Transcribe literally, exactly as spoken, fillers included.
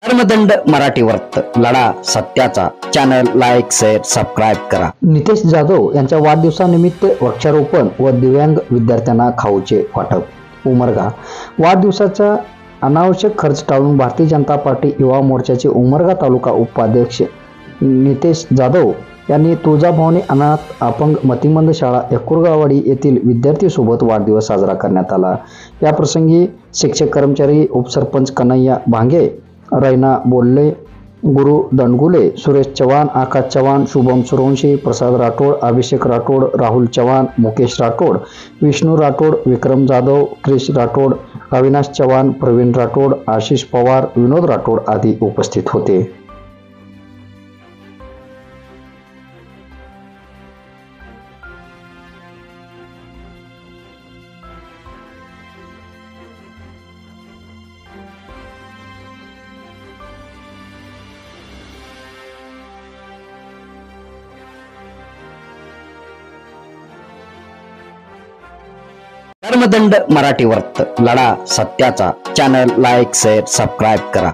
धर्मदंड मराठी वर्त लढा सत्याचा चॅनल लाईक शेअर सबस्क्राईब करा। नितेश जाधव यांच्या वाढदिवसानिमित्त वृक्षारोपण व दिव्यांग विद्यार्थ्यांना खाऊचे वाटप। उमरगा वाढदिवसाचा अनावश्यक खर्च टाळून भारतीय जनता पार्टी युवा मोर्चाचे उमरगा तालुका उपाध्यक्ष नितेश जाधव यांनी तुळजाभवानी अनाथ अपंग मतिमंद शाळा एकुरगावाडी येथील विद्यार्थी सोबत वाढदिवस साजरा करण्यात आला। या प्रसंगी शिक्षक कर्मचारी उपसरपंच कन्हैया भांगे, रैना बोल्ले, गुरु दंडगुले, सुरेश चव्हाण, आकाश चव्हाण, शुभम सूर्यवंशी, प्रसाद राठोड, अभिषेक राठोड, राहुल चव्हाण, मुकेश राठोड, विष्णू राठोड, विक्रम जाधव, क्रिश राठोड, अविनाश चव्हाण, प्रवीण राठोड, आशिष पवार, विनोद राठोड आदी उपस्थित होते। धर्मदंड मराठी वर्त लढा सत्याचा चॅनल लाईक शेअर सबस्क्राईब करा।